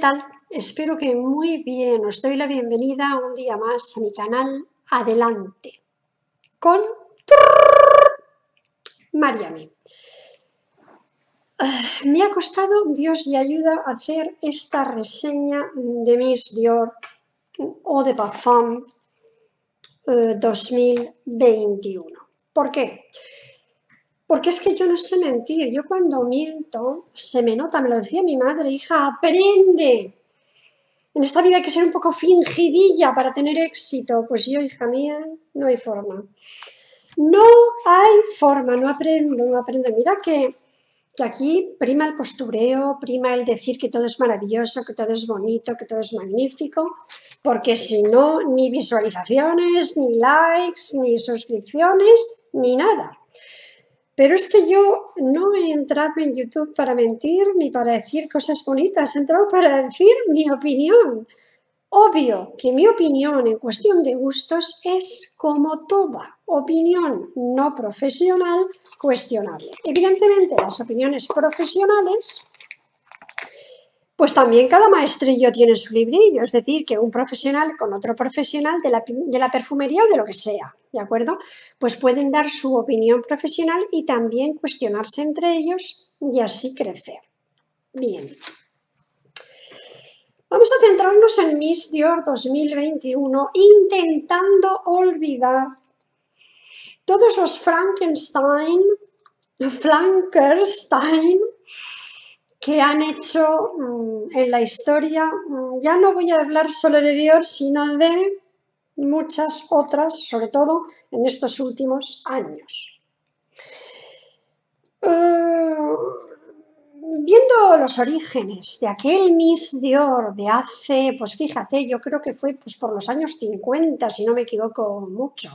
tal? Espero que muy bien. Os doy la bienvenida un día más a mi canal Adelante con Mariami. Me ha costado, Dios y ayuda, hacer esta reseña de Miss Dior Eau de Parfum 2021. ¿Por qué? Porque es que yo no sé mentir. Yo cuando miento se me nota, me lo decía mi madre: hija, aprende. En esta vida hay que ser un poco fingidilla para tener éxito. Pues yo, hija mía, no hay forma. No hay forma, no aprendo, no aprendo. Mira que aquí prima el postureo, prima el decir que todo es maravilloso, que todo es bonito, que todo es magnífico, porque si no, ni visualizaciones, ni likes, ni suscripciones, ni nada. Pero es que yo no he entrado en YouTube para mentir ni para decir cosas bonitas, he entrado para decir mi opinión. Obvio que mi opinión en cuestión de gustos es, como toda opinión no profesional, cuestionable. Evidentemente, las opiniones profesionales, pues también cada maestrillo tiene su librillo, es decir, que un profesional con otro profesional de la perfumería o de lo que sea, ¿de acuerdo? Pues pueden dar su opinión profesional y también cuestionarse entre ellos y así crecer. Bien. Vamos a centrarnos en Miss Dior 2021, intentando olvidar todos los Frankenstein que han hecho en la historia. Ya no voy a hablar solo de Dior, sino de muchas otras, sobre todo en estos últimos años. Viendo los orígenes de aquel Miss Dior de hace, pues fíjate, yo creo que fue pues por los años 50, si no me equivoco mucho.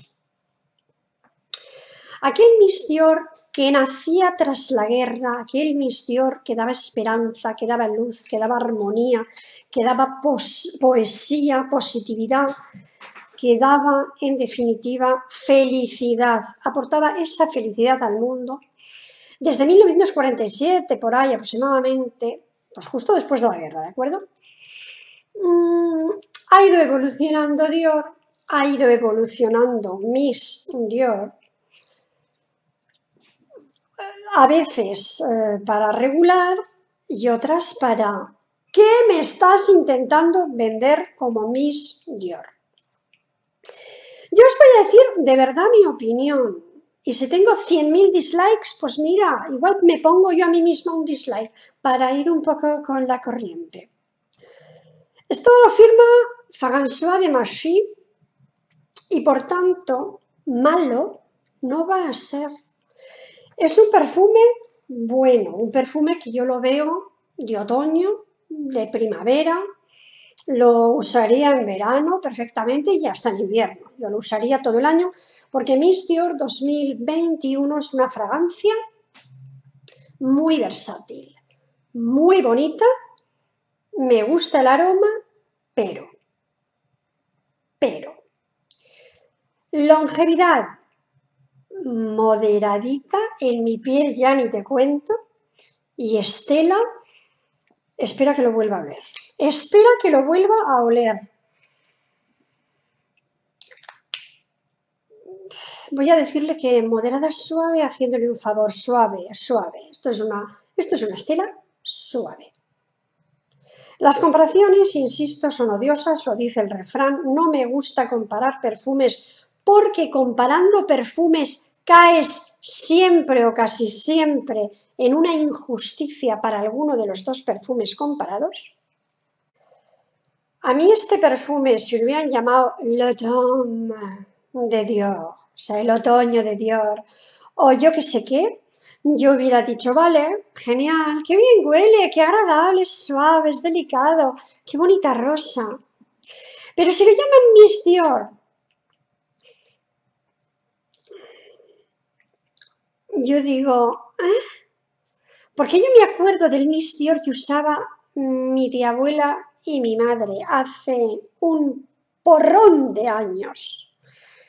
Aquel Miss Dior que nacía tras la guerra, aquel Miss Dior que daba esperanza, que daba luz, que daba armonía, que daba poesía, positividad, que daba, en definitiva, felicidad, aportaba esa felicidad al mundo. Desde 1947, por ahí aproximadamente, pues justo después de la guerra, ¿de acuerdo? Ha ido evolucionando Dior, ha ido evolucionando Miss Dior, a veces para regular y otras para ¿qué me estás intentando vender como Miss Dior? Yo os voy a decir de verdad mi opinión. Y si tengo 100.000 dislikes, pues mira, igual me pongo yo a mí misma un dislike para ir un poco con la corriente. Esto lo firma François de Marchis y por tanto, malo no va a ser. Es un perfume bueno, un perfume que yo lo veo de otoño, de primavera, lo usaría en verano perfectamente y hasta en invierno. Yo lo usaría todo el año porque Miss Dior 2021 es una fragancia muy versátil, muy bonita, me gusta el aroma, pero longevidad moderadita, en mi piel ya ni te cuento, y estela, espera que lo vuelva a oler. Espera que lo vuelva a oler. Voy a decirle que moderada suave, haciéndole un favor, suave, suave. Esto es una estela suave. Las comparaciones, insisto, son odiosas, lo dice el refrán. No me gusta comparar perfumes porque comparando perfumes caes siempre o casi siempre en una injusticia para alguno de los dos perfumes comparados. A mí este perfume, si lo hubieran llamado l'automne de Dior, o sea, el otoño de Dior, o yo qué sé qué, yo hubiera dicho, vale, genial, qué bien huele, qué agradable, es suave, es delicado, qué bonita rosa. Pero si lo llaman Miss Dior, yo digo, porque yo me acuerdo del Miss Dior que usaba mi tía abuela y mi madre hace un porrón de años.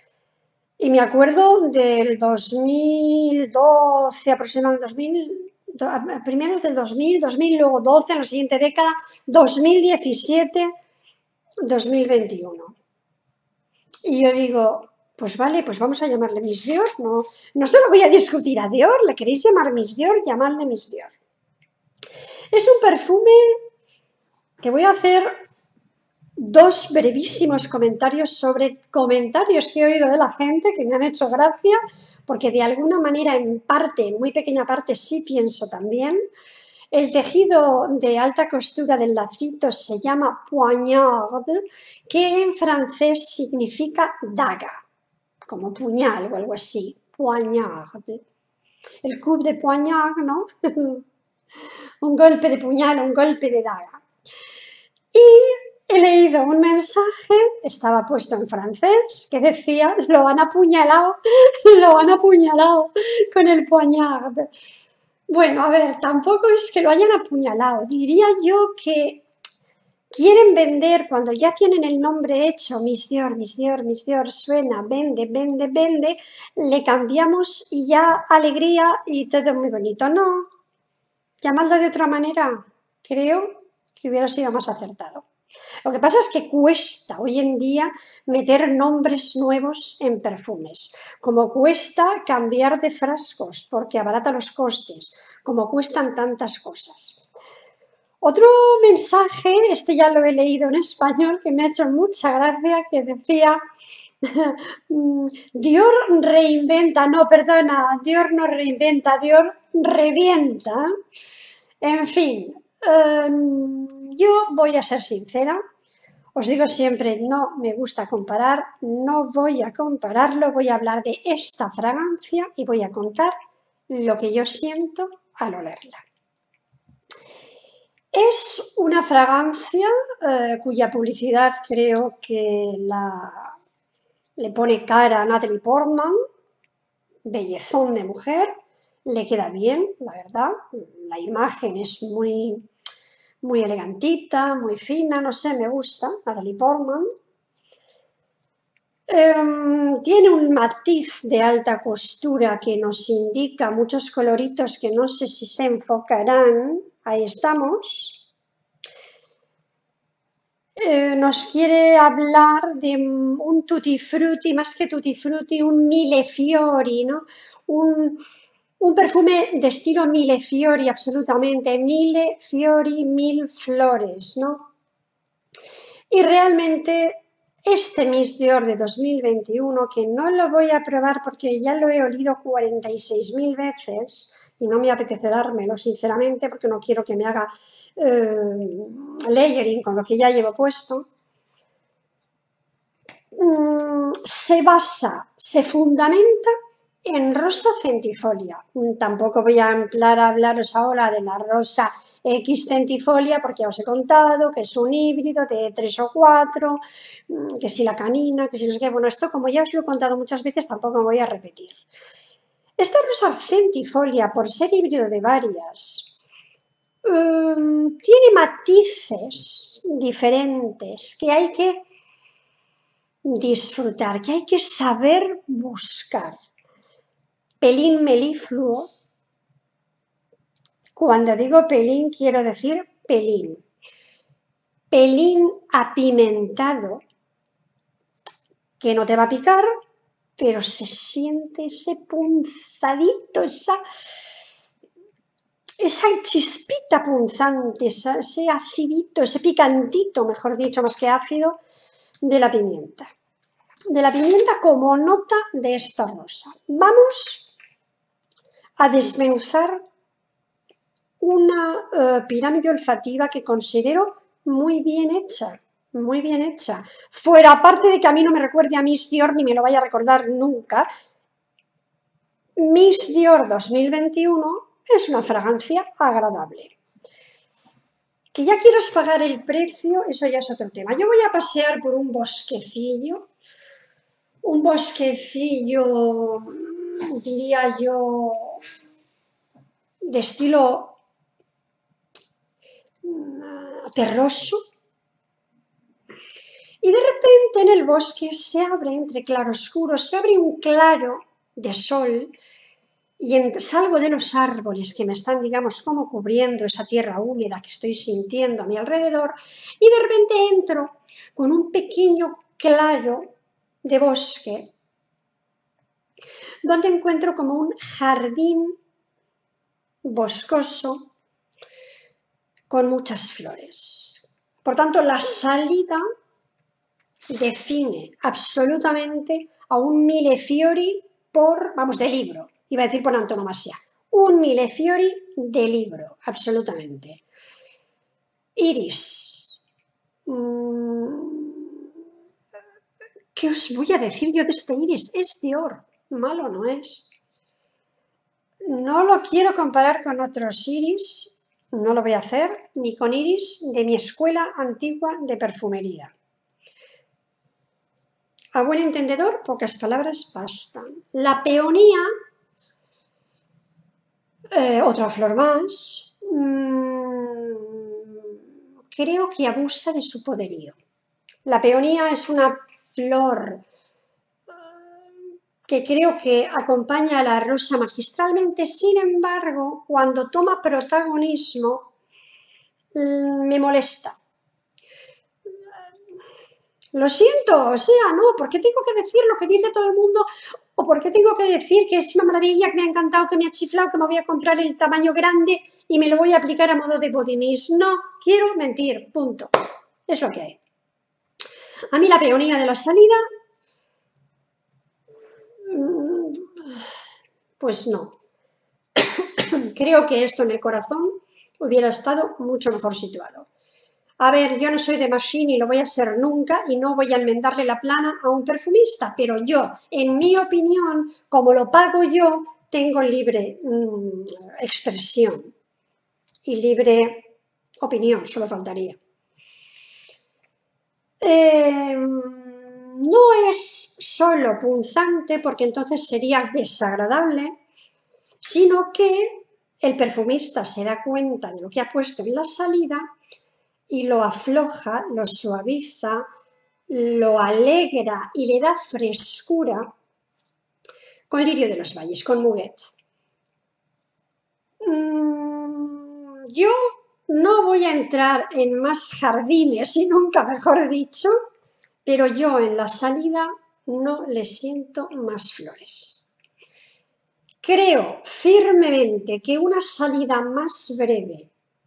Y me acuerdo del 2012, aproximadamente primeros del 2000, 2000, luego 12 en la siguiente década, 2017, 2021. Y yo digo, pues vale, pues vamos a llamarle Miss Dior, no se lo voy a discutir a Dior, ¿le queréis llamar Miss Dior? Llamadle Miss Dior. Es un perfume que voy a hacer dos brevísimos comentarios sobre comentarios que he oído de la gente que me han hecho gracia, porque de alguna manera, en parte, en muy pequeña parte, sí pienso también. El tejido de alta costura del lacito se llama poignard, que en francés significa daga, como puñal o algo así, poignard. El coup de poignard, ¿no? Un golpe de puñal, un golpe de daga. Y he leído un mensaje, estaba puesto en francés, que decía, lo han apuñalado con el poignard. Bueno, a ver, tampoco es que lo hayan apuñalado, diría yo que quieren vender, cuando ya tienen el nombre hecho, Miss Dior, Miss Dior, Miss Dior, suena, vende, vende, vende, le cambiamos y ya alegría y todo muy bonito. No, llamarlo de otra manera, creo que hubiera sido más acertado. Lo que pasa es que cuesta hoy en día meter nombres nuevos en perfumes, como cuesta cambiar de frascos porque abarata los costes, como cuestan tantas cosas. Otro mensaje, este ya lo he leído en español, que me ha hecho mucha gracia, que decía, Dior reinventa, no, perdona, Dior no reinventa, Dior revienta. En fin, yo voy a ser sincera, os digo siempre, no me gusta comparar, no voy a compararlo, voy a hablar de esta fragancia y voy a contar lo que yo siento al olerla. Es una fragancia cuya publicidad creo que le pone cara a Natalie Portman, bellezón de mujer, le queda bien, la verdad, la imagen es muy elegantita, muy fina, no sé, me gusta, Natalie Portman. Tiene un matiz de alta costura que nos indica muchos coloritos que no sé si se enfocarán, ahí estamos. Nos quiere hablar de un tutti frutti, más que tutti frutti, un mille fiori, ¿no? Un perfume de estilo mille fiori, absolutamente, mille fiori, mil flores, ¿no? Y realmente este Miss Dior de 2021, que no lo voy a probar porque ya lo he olido 46.000 veces y no me apetece dármelo, sinceramente, porque no quiero que me haga layering con lo que ya llevo puesto, se fundamenta en rosa centifolia. Tampoco voy a hablaros ahora de la rosa X centifolia porque ya os he contado que es un híbrido de 3 o 4, que si la canina, que si no sé qué. Bueno, esto como ya os lo he contado muchas veces tampoco me voy a repetir. Esta rosa centifolia, por ser híbrido de varias, tiene matices diferentes que hay que disfrutar, que hay que saber buscar. Pelín melifluo. Cuando digo pelín, quiero decir pelín. Pelín apimentado, que no te va a picar, pero se siente ese punzadito, esa chispita punzante, ese acidito, ese picantito, mejor dicho, más que ácido, de la pimienta. De la pimienta como nota de esta rosa. Vamos a desmenuzar una pirámide olfativa que considero muy bien hecha, muy bien hecha. Fuera, aparte de que a mí no me recuerde a Miss Dior ni me lo vaya a recordar nunca, Miss Dior 2021 es una fragancia agradable. Que ya quieras pagar el precio, eso ya es otro tema. Yo voy a pasear por un bosquecillo, diría yo, de estilo terroso, y de repente en el bosque se abre, entre claroscuros, se abre un claro de sol y salgo de los árboles que me están, digamos, como cubriendo esa tierra húmeda que estoy sintiendo a mi alrededor, y de repente entro con un pequeño claro de bosque donde encuentro como un jardín boscoso con muchas flores. Por tanto, la salida define absolutamente a un millefiori de libro, iba a decir por antonomasia, un millefiori de libro, absolutamente. Iris. ¿Qué os voy a decir yo de este iris? Es Dior, malo no es. No lo quiero comparar con otros iris, no lo voy a hacer, ni con iris de mi escuela antigua de perfumería. A buen entendedor, pocas palabras bastan. La peonía, otra flor más, creo que abusa de su poderío. La peonía es una flor que creo que acompaña a la rosa magistralmente, sin embargo, cuando toma protagonismo, me molesta. Lo siento, o sea, no, ¿por qué tengo que decir lo que dice todo el mundo? ¿O por qué tengo que decir que es una maravilla, que me ha encantado, que me ha chiflado, que me voy a comprar el tamaño grande y me lo voy a aplicar a modo de body mist? No, quiero mentir, punto. Es lo que hay. A mí la peonía de la salida, pues no. Creo que esto en el corazón hubiera estado mucho mejor situado. A ver, yo no soy de Machine y lo voy a ser nunca y no voy a enmendarle la plana a un perfumista, pero yo, en mi opinión, como lo pago yo, tengo libre expresión y libre opinión, solo faltaría. No es solo punzante, porque entonces sería desagradable, sino que el perfumista se da cuenta de lo que ha puesto en la salida y lo afloja, lo suaviza, lo alegra y le da frescura con lirio de los valles, con Muguet. Yo no voy a entrar en más jardines y nunca mejor dicho, pero yo en la salida no le siento más flores. Creo firmemente que una salida más breve,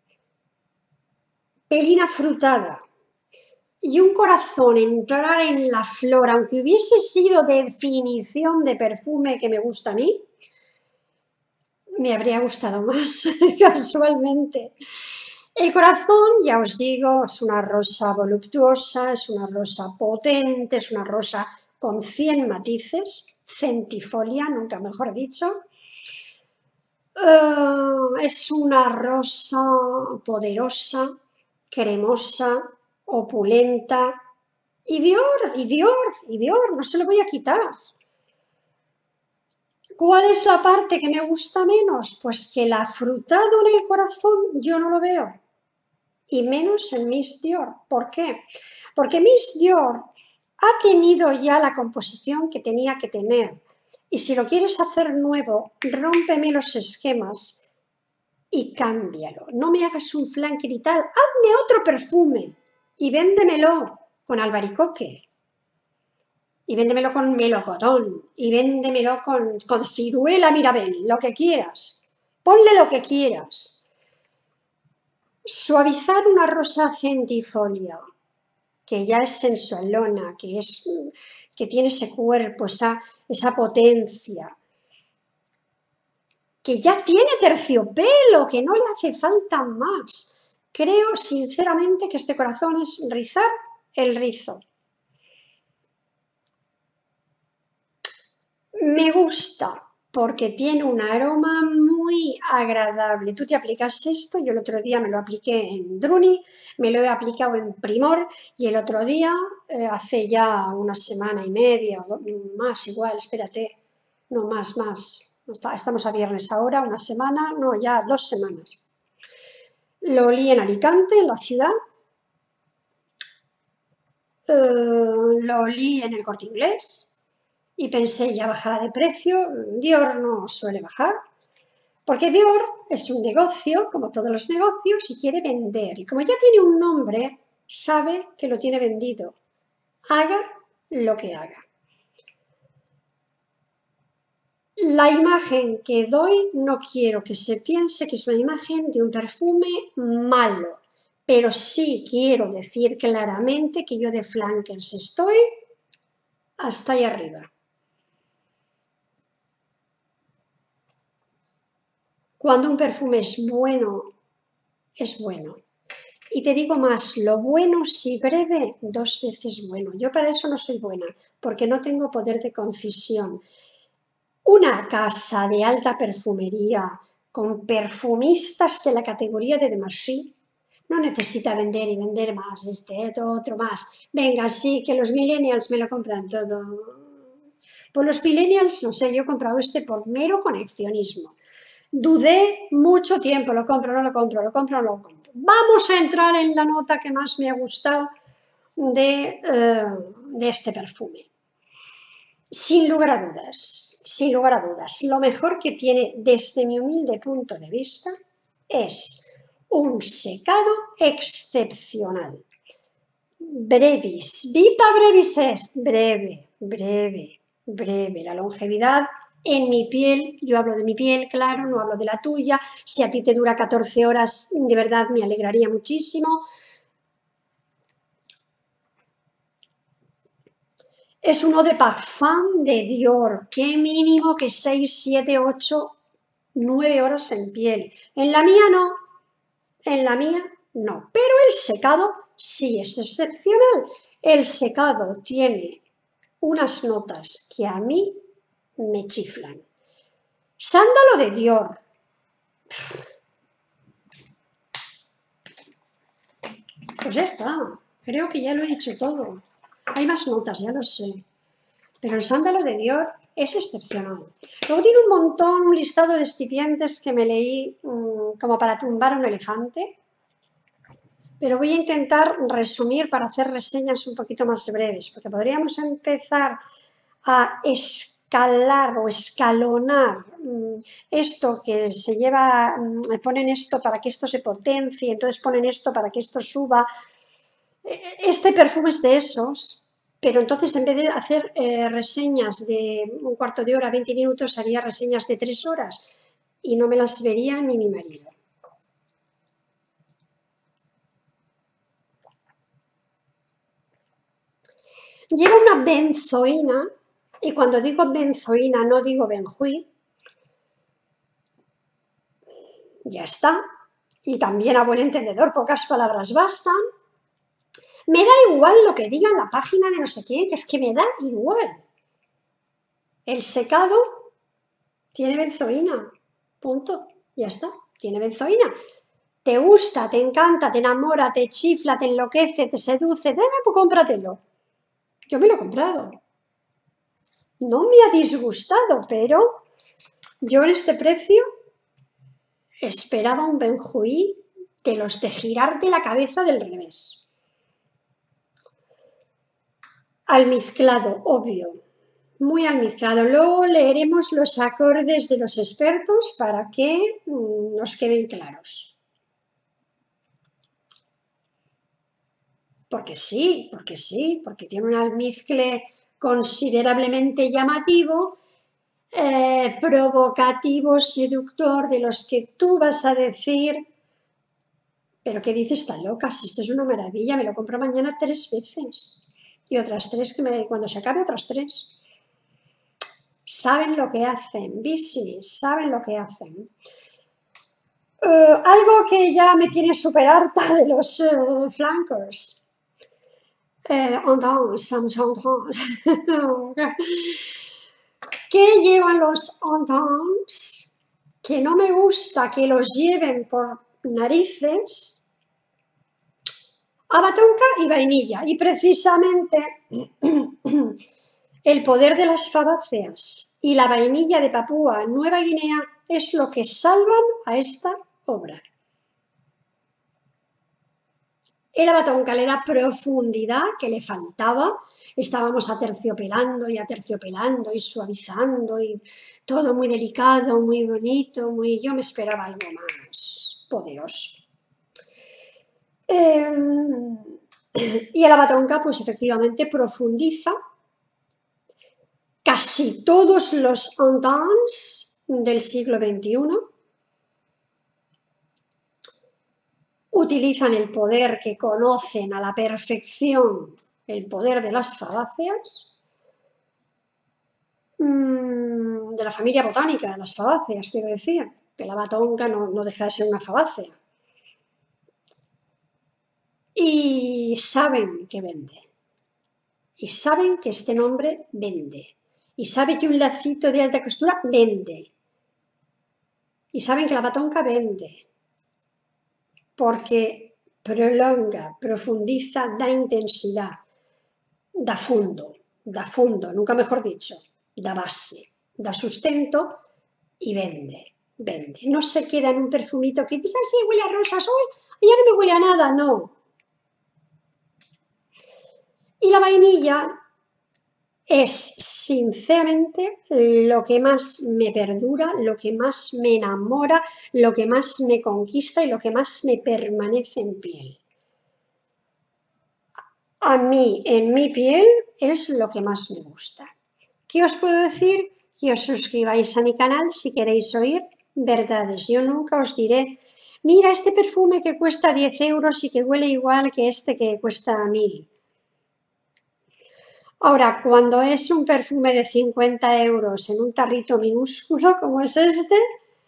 pelín afrutada, y un corazón entrar en la flor, aunque hubiese sido definición de perfume que me gusta a mí, me habría gustado más, casualmente. El corazón, ya os digo, es una rosa voluptuosa, es una rosa potente, es una rosa con 100 matices, centifolia, nunca mejor dicho. Es una rosa poderosa, cremosa, opulenta, y Dior, no se lo voy a quitar. ¿Cuál es la parte que me gusta menos? Pues que el afrutado en el corazón yo no lo veo, y menos en Miss Dior. ¿Por qué? Porque Miss Dior ha tenido ya la composición que tenía que tener, y si lo quieres hacer nuevo, rómpeme los esquemas y cámbialo. No me hagas un flanker y tal, hazme otro perfume y véndemelo con albaricoque, y véndemelo con melocotón, y véndemelo con ciruela mirabel, lo que quieras. Ponle lo que quieras. Suavizar una rosa centifolia, que ya es sensualona, que tiene ese cuerpo, esa potencia, que ya tiene terciopelo, que no le hace falta más. Creo sinceramente que este corazón es rizar el rizo. Me gusta porque tiene un aroma muy agradable. Tú te aplicas esto, yo el otro día me lo apliqué en Druni, me lo he aplicado en Primor y el otro día, hace ya una semana y media o más igual, espérate, no, más. Estamos a viernes ahora, una semana, no, ya 2 semanas. Lo olí en Alicante, en la ciudad, lo olí en el Corte Inglés, y pensé, ya bajará de precio. Dior no suele bajar, porque Dior es un negocio, como todos los negocios, y quiere vender. Y como ya tiene un nombre, sabe que lo tiene vendido, haga lo que haga. La imagen que doy no quiero que se piense que es una imagen de un perfume malo, pero sí quiero decir claramente que yo de flankers estoy hasta ahí arriba. Cuando un perfume es bueno, es bueno. Y te digo más, lo bueno si breve, 2 veces bueno. Yo para eso no soy buena, porque no tengo poder de concisión. Una casa de alta perfumería con perfumistas de la categoría de Demarchi no necesita vender y vender más, otro más. Venga, sí, que los millennials me lo compran todo. Pues los millennials, no sé, yo he comprado por mero coleccionismo. Dudé mucho tiempo, lo compro, no lo compro, lo compro, no lo compro. Vamos a entrar en la nota que más me ha gustado de este perfume. Sin lugar a dudas, lo mejor que tiene desde mi humilde punto de vista es un secado excepcional. Brevis, vita brevis est, breve, breve, breve. La longevidad en mi piel, yo hablo de mi piel, claro, no hablo de la tuya. Si a ti te dura 14 horas, de verdad me alegraría muchísimo. Es un eau de parfum de Dior, qué mínimo que 6, 7, 8, 9 horas en piel. En la mía no, en la mía no, pero el secado sí es excepcional. El secado tiene unas notas que a mí me chiflan. Sándalo de Dior. Pues ya está, creo que ya lo he dicho todo. Hay más notas, ya lo sé. Pero el sándalo de Dior es excepcional. Luego tiene un montón, un listado de excipientes que me leí como para tumbar a un elefante. Pero voy a intentar resumir para hacer reseñas un poquito más breves, porque podríamos empezar a escalar o escalonar esto que se lleva, ponen esto para que esto se potencie, entonces ponen esto para que esto suba. Este perfume es de esos, pero entonces en vez de hacer reseñas de un cuarto de hora, 20 minutos, haría reseñas de 3 horas y no me las vería ni mi marido. Lleva una benzoína, y cuando digo benzoína no digo benjuí, ya está. Y también a buen entendedor, pocas palabras bastan. Me da igual lo que diga en la página de no sé quién, que es que me da igual. El secado tiene benzoína, punto, ya está, tiene benzoína. Te gusta, te encanta, te enamora, te chifla, te enloquece, te seduce, pues cómpratelo. Yo me lo he comprado. No me ha disgustado, pero yo en este precio esperaba un benjuí de los de girarte la cabeza del revés. Almizclado, obvio, muy almizclado. Luego leeremos los acordes de los expertos para que nos queden claros. Porque sí, porque tiene un almizcle considerablemente llamativo, provocativo, seductor, de los que tú vas a decir, pero ¿qué dices, está loca? Si esto es una maravilla, me lo compro mañana 3 veces. Y otras 3, cuando se acabe, otras 3. Saben lo que hacen, business, saben lo que hacen. Algo que ya me tiene súper harta de los flankers. ¿Qué llevan los entends? Que no me gusta que los lleven por narices. Abatonca y vainilla. Y precisamente el poder de las fabáceas y la vainilla de Papúa Nueva Guinea es lo que salvan a esta obra. El abatonca le da profundidad que le faltaba. Estábamos aterciopelando y suavizando y todo muy delicado, muy bonito, muy... Yo me esperaba algo más poderoso. Y el abatonca, pues efectivamente profundiza casi todos los ententes del siglo XXI. Utilizan el poder que conocen a la perfección, el poder de las fabáceas, de la familia botánica de las fabáceas, quiero decir, que la abatonca no deja de ser una fabácea. Y saben que vende. Y saben que este nombre vende. Y saben que un lacito de alta costura vende. Y saben que la abatonca vende. Porque prolonga, profundiza, da intensidad, da fondo, nunca mejor dicho, da base, da sustento y vende. No se queda en un perfumito que dices, sí, huele a rosas, hoy ya no me huele a nada, no. Y la vainilla es, sinceramente, lo que más me perdura, lo que más me enamora, lo que más me conquista y lo que más me permanece en piel. A mí, en mi piel, es lo que más me gusta. ¿Qué os puedo decir? Que os suscribáis a mi canal si queréis oír verdades. Yo nunca os diré, mira este perfume que cuesta 10 euros y que huele igual que este que cuesta 1000. Ahora, cuando es un perfume de 50 euros en un tarrito minúsculo como es este,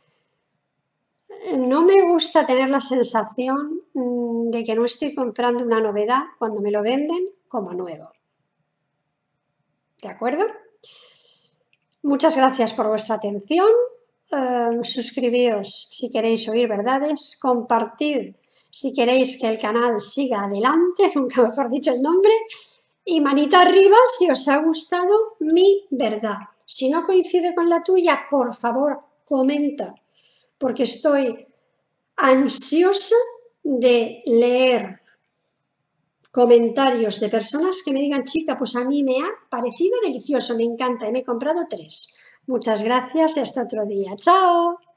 no me gusta tener la sensación de que no estoy comprando una novedad cuando me lo venden como nuevo. ¿De acuerdo? Muchas gracias por vuestra atención. Suscribíos si queréis oír verdades. Compartid si queréis que el canal siga adelante, nunca mejor dicho el nombre. Y manita arriba si os ha gustado mi verdad. Si no coincide con la tuya, por favor, comenta, porque estoy ansiosa de leer comentarios de personas que me digan, chica, pues a mí me ha parecido delicioso, me encanta y me he comprado 3. Muchas gracias y hasta otro día. ¡Chao!